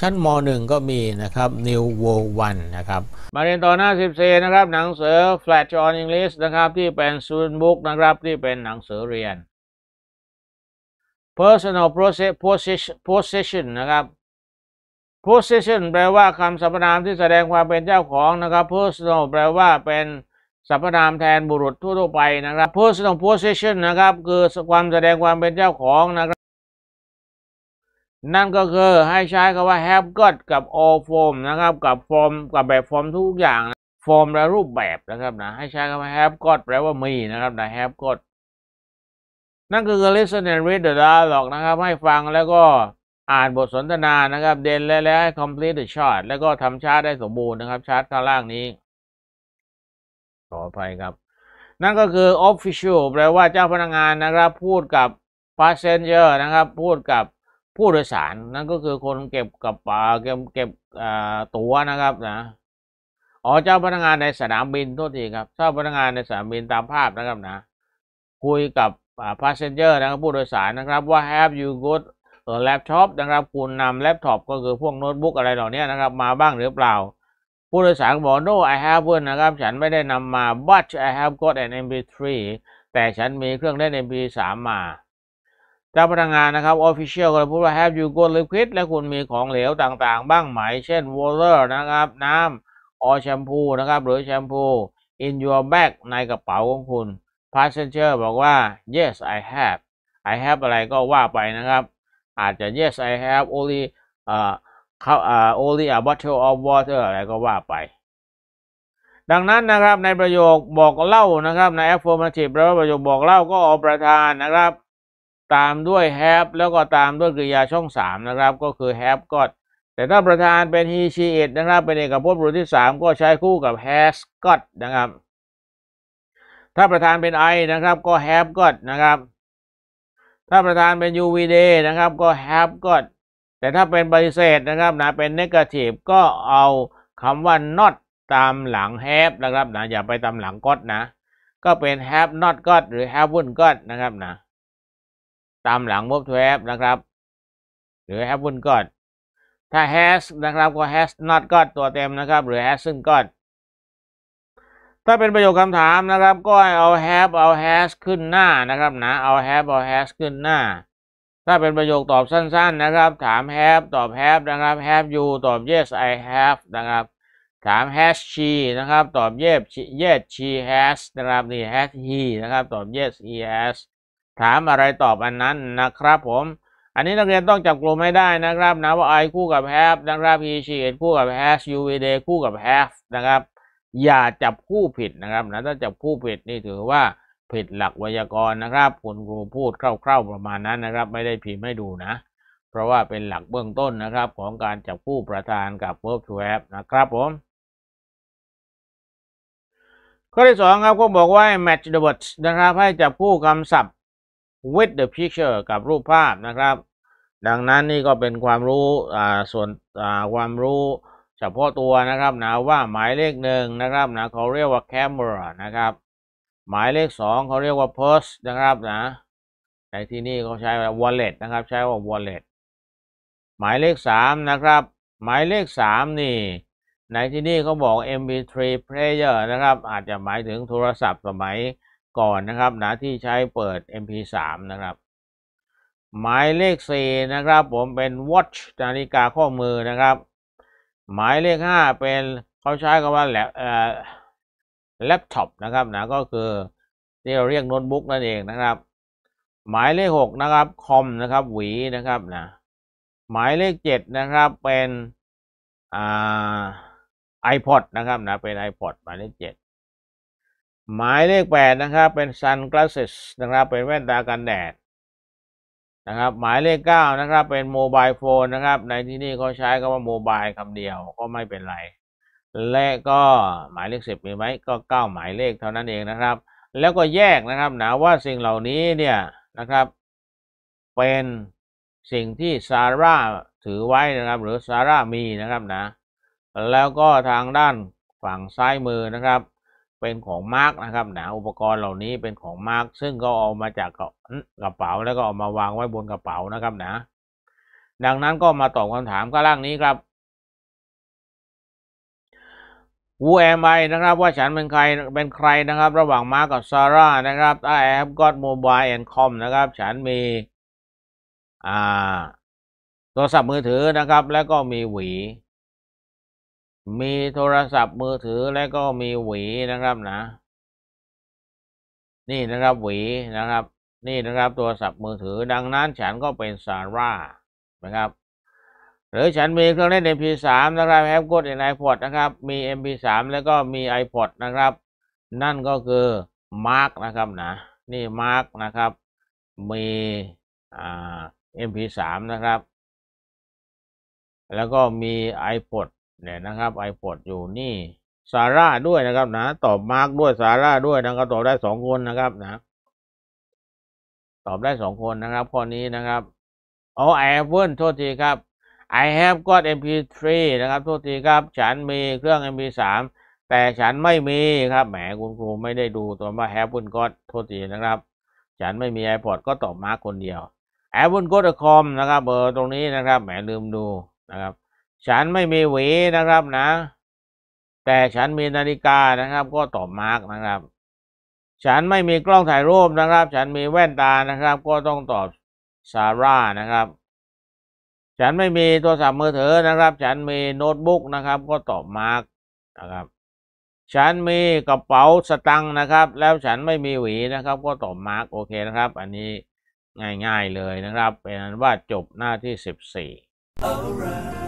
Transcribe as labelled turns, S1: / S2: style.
S1: ชั้นม.1 ก็มีนะครับ New World 1 นะครับมาเรียนต่อหน้า14นะครับหนังสือ Flash on English นะครับที่เป็น student book นะครับที่เป็นหนังสือเรียน personal possession นะครับ possession แปลว่าคำสรรพนามที่แสดงความเป็นเจ้าของนะครับ personal แปลว่าเป็นสรรพนามแทนบุรุษทั่วไปนะครับ personal possession นะครับคือความแสดงความเป็นเจ้าของนะครับนั่นก็คือให้ใช้คำว่า have got กับ all form นะครับกับ form กับแบบ form ทุกอย่าง form และรูปแบบนะครับนะให้ใช้คำว่า have got แปลว่ามีนะครับนะ have got นั่นคือ listen and read the dialogue นะครับให้ฟังแล้วก็อ่านบทสนทนานะครับเดนและให้ complete the chart แล้วก็ทำชาร์ตได้สมบูรณ์นะครับชาร์ตข้างล่างนี้ขออภัยครับนั่นก็คือ official แปลว่าเจ้าพนักงานนะครับพูดกับ passenger นะครับพูดกับผู้โดยสารนั่นก็คือคนเก็บกับเก็บตั๋วนะครับนะเจ้าพนักงานในสนามบินโทษทีครับเจ้าพนักงานในสนามบินตามภาพนะครับนะคุยกับpassenger นะครับผู้โดยสารนะครับว่า have you got a laptop นะครับคุณนำแล็ปท็อปก็คือพวกโน้ตบุ๊กอะไรเหล่านี้นะครับมาบ้างหรือเปล่าผู้โดยสารบอก no I haven't นะครับฉันไม่ได้นำมา but I have got an MP3 แต่ฉันมีเครื่องเล่น MP3 มาเจ้าพนักงานนะครับ official ก็พูดว่า have you got liquid และคุณมีของเหลวต่างๆบ้างไหมเช่น water นะครับน้ำor แชมพูนะครับหรือแชมพู in your bag ในกระเป๋าของคุณ passenger บอกว่า yes I have อะไรก็ว่าไปนะครับอาจจะ yes I have only only a bottle of water อะไรก็ว่าไปดังนั้นนะครับในประโยคบอกเล่านะครับใน affirmative แปลว่าประโยคบอกเล่าก็เอาประธานนะครับตามด้วย have แล้วก็ตามด้วยกริยาช่อง3นะครับก็คือ have got แต่ถ้าประธานเป็น he she it นะครับเป็นเอกพจน์บุรุษที่3ก็ใช้คู่กับ has got นะครับถ้าประธานเป็น I นะครับก็ have got นะครับถ้าประธานเป็น UVD นะครับก็ have got แต่ถ้าเป็นปฏิเสธนะครับนะเป็น negative ก็เอาคำว่า not ตามหลัง have นะครับนะอย่าไปตามหลัง got นะก็เป็น have not got หรือ haven't got นะครับนะตามหลัง verb to have นะครับหรือ haven't got ถ้า has นะครับก็ has not got ตัวเต็มนะครับหรือ hasn't got ถ้าเป็นประโยคคำถามนะครับก็ให้เอา have เอา has ขึ้นหน้านะครับนะเอา have เอา has ขึ้นหน้าถ้าเป็นประโยคตอบสั้นๆนะครับถาม have ตอบ have นะครับ have you ตอบ yes I have นะครับถาม has she นะครับตอบ yes she has นะครับนี่ has he นะครับตอบ yes he has ถามอะไรตอบอันนั้นนะครับผมอันนี้นักเรียนต้องจับกลุ่มให้ได้นะครับนะว่า I คู่กับ have นะครับ he she it คู่กับ has you they คู่กับ have นะครับอย่าจับคู่ผิดนะครับนะถ้าจับคู่ผิดนี่ถือว่าผิดหลักไวยากรณ์นะครับคุณครูพูดคร่าวๆประมาณนั้นนะครับไม่ได้พิมพ์ให้ดูนะเพราะว่าเป็นหลักเบื้องต้นนะครับของการจับคู่ประธานกับ verb to have นะครับผมข้อที่2ครับก็บอกว่า match the words นะครับให้จับคู่คำศัพท์ with the picture กับรูปภาพนะครับดังนั้นนี่ก็เป็นความรู้ส่วนความรู้เฉพาะตัวนะครับนะว่าหมายเลข1นะครับนะเขาเรียกว่า camera นะครับหมายเลข2เขาเรียกว่า purse นะครับนะในที่นี่เขาใช้ว่า wallet นะครับใช้ว่า wallet หมายเลข3นะครับหมายเลข3นี่ในที่นี่เขาบอก MP3 player นะครับอาจจะหมายถึงโทรศัพท์สมัยก่อนนะครับนะที่ใช้เปิด MP3 นะครับหมายเลข4นะครับผมเป็น watch นาฬิกาข้อมือนะครับหมายเลข5เป็นเขาใช้คำว่าแล็ปท็อปนะครับนะก็คือที่เราเรียกโน้ตบุ๊กนั่นเองนะครับหมายเลข6นะครับคอมนะครับหวีนะครับนะหมายเลข7นะครับเป็นiPod นะครับนะเป็น iPod หมายเลข7หมายเลข8นะครับเป็น sunglasses นะครับเป็นแว่นตากันแดดนะครับหมายเลข9นะครับเป็นโมบายโฟนนะครับในที่นี่เขาใช้คำว่าโมบายคำเดียวก็ไม่เป็นไรและก็หมายเลข10มีไหมก็9หมายเลขเท่านั้นเองนะครับแล้วก็แยกนะครับนะว่าสิ่งเหล่านี้เนี่ยนะครับเป็นสิ่งที่ซาร่าถือไว้นะครับหรือซาร่ามีนะครับนะแล้วก็ทางด้านฝั่งซ้ายมือนะครับเป็นของมาร์กนะครับนะอุปกรณ์เหล่านี้เป็นของมาร์กซึ่งก็เอามาจากกระเป๋าแล้วก็เอามาวางไว้บนกระเป๋านะครับนะดังนั้นก็มาตอบคำถามข้างล่างนี้ครับ Who am I นะครับว่าฉันเป็นใครนะครับระหว่างมาร์กกับซาร่านะครับ I have got mobile and com นะครับฉันมีโทรศัพท์มือถือนะครับแล้วก็มีหวีมีโทรศัพท์มือถือและก็มีหวีนะครับนะนี่นะครับหวีนะครับนี่นะครับโทรศัพท์มือถือดังนั้นฉันก็เป็นซาร่านะครับหรือฉันมีเครื่องเล่น MP3 นะครับ have got an iPod นะครับมี MP3 แล้วก็มี iPod นะครับนั่นก็คือมาร์กนะครับนะนี่มาร์กนะครับมีMP3 นะครับแล้วก็มี iPod เนี่ยนะครับ iPod อยู่นี่ซาร่าด้วยนะครับนะตอบมาร์กด้วยซาร่าด้วยนะครับตอบได้2คนนะครับนะตอบได้2คนนะครับข้อนี้นะครับI haven't โทษทีครับ I have got MP3 นะครับโทษทีครับฉันมีเครื่อง MP3 แต่ฉันไม่มีครับแหมคุณครูไม่ได้ดูตัวว่า haven't got โทษทีนะครับฉันไม่มี iPod ก็ตอบมาร์กคนเดียว haven't got a com นะครับตรงนี้นะครับแหมลืมดูนะครับฉันไม่มีหวีนะครับนะแต่ฉันมีนาฬิกานะครับก็ตอบมาร์กนะครับฉันไม่มีกล้องถ่ายรูปนะครับฉันมีแว่นตานะครับก็ต้องตอบซาร่านะครับฉันไม่มีโทรศัพท์มือถือนะครับฉันมีโน้ตบุ๊กนะครับก็ตอบมาร์กนะครับฉันมีกระเป๋าสตังค์นะครับแล้วฉันไม่มีหวีนะครับก็ตอบมาร์กโอเคนะครับอันนี้ง่ายๆเลยนะครับเป็นอันว่าจบหน้าที่14